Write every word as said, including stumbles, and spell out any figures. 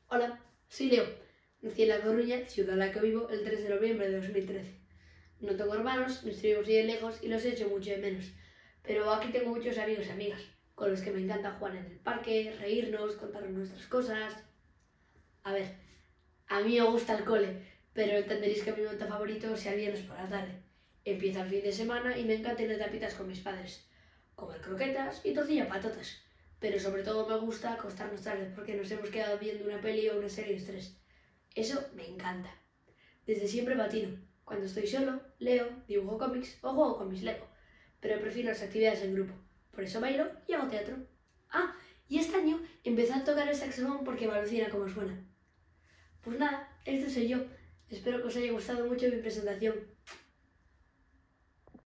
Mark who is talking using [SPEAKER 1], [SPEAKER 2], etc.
[SPEAKER 1] Hola, soy Leo. Nací en La Coruña, ciudad en la que vivo, el tres de noviembre de dos mil trece. No tengo hermanos, nos vivimos bien lejos y los echo mucho de menos. Pero aquí tengo muchos amigos y amigas, con los que me encanta jugar en el parque, reírnos, contarnos nuestras cosas. A ver, a mí me gusta el cole, pero entenderéis que mi momento favorito sea el viernes por la tarde. Empieza el fin de semana y me encanta ir de tapitas con mis padres, comer croquetas y tortilla de patatas. Pero sobre todo me gusta acostarnos tarde porque nos hemos quedado viendo una peli o una serie de estrés. Eso me encanta. Desde siempre patino. Cuando estoy solo, leo, dibujo cómics o juego con mis Lego. Pero prefiero las actividades en grupo. Por eso bailo y hago teatro. Ah, y este año empecé a tocar el saxofón porque me alucina cómo suena. Pues nada, este soy yo. Espero que os haya gustado mucho mi presentación.